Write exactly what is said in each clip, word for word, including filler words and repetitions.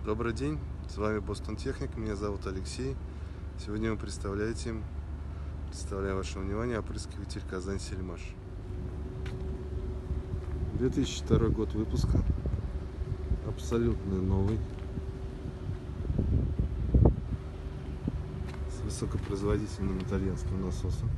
Добрый день, с вами Бостон Техник, меня зовут Алексей. Сегодня вы представляете, представляю вашему вниманию опрыскиватель Казань Сельмаш. две тысячи второй год выпуска, абсолютно новый, с высокопроизводительным итальянским насосом.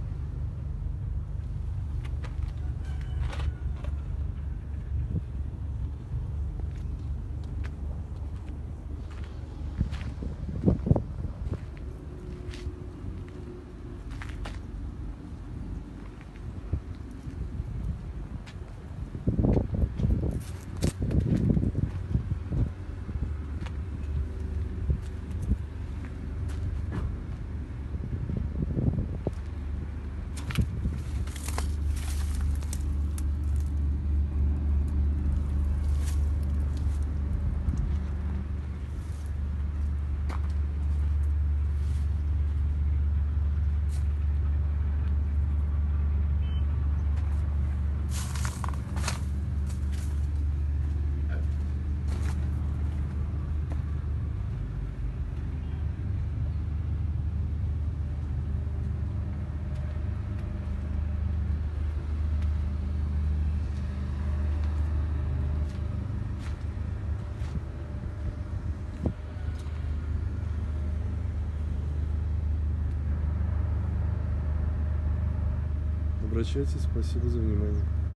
Обращайтесь, спасибо за внимание.